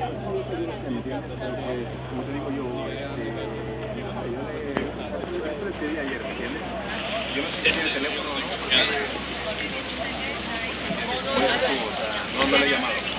¿Me entiendes? Porque, como te digo yo, yo le escribí ayer, ¿me entiendes? Yo no sé si tiene el teléfono o no. No le he llamado.